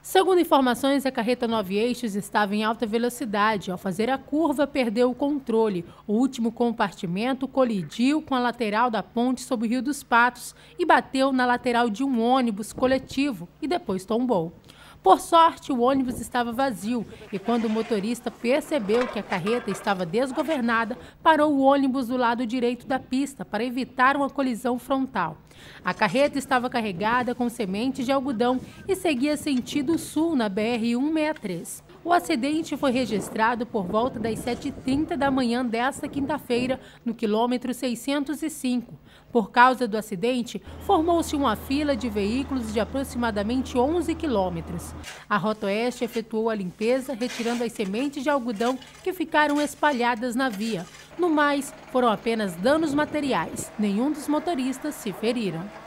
Segundo informações, a carreta 9 eixos estava em alta velocidade. Ao fazer a curva, perdeu o controle. O último compartimento colidiu com a lateral da ponte sobre o Rio dos Patos e bateu na lateral de um ônibus coletivo e depois tombou. Por sorte, o ônibus estava vazio e quando o motorista percebeu que a carreta estava desgovernada, parou o ônibus do lado direito da pista para evitar uma colisão frontal. A carreta estava carregada com sementes de algodão e seguia sentido sul na BR-163. O acidente foi registrado por volta das 7h30 da manhã desta quinta-feira, no quilômetro 605. Por causa do acidente, formou-se uma fila de veículos de aproximadamente 11 quilômetros. A Rotoeste efetuou a limpeza, retirando as sementes de algodão que ficaram espalhadas na via. No mais, foram apenas danos materiais. Nenhum dos motoristas se feriram.